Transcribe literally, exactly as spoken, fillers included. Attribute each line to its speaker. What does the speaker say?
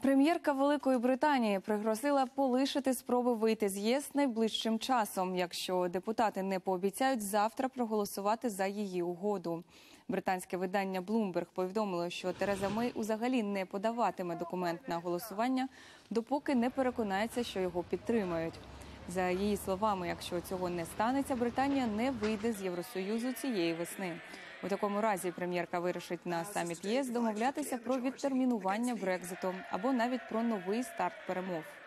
Speaker 1: Прем'єрка Великої Британії пригрозила полишити спроби вийти з ЄС найближчим часом, якщо депутати не пообіцяють завтра проголосувати за її угоду. Британське видання Bloomberg повідомило, що Тереза Мей взагалі не подаватиме документ на голосування, допоки не переконається, що його підтримають. За її словами, якщо цього не станеться, Британія не вийде з Євросоюзу цієї весни. У такому разі прем'єрка вирішить на саміт ЄС домовлятися про відтермінування Брекзиту або навіть про новий старт перемов.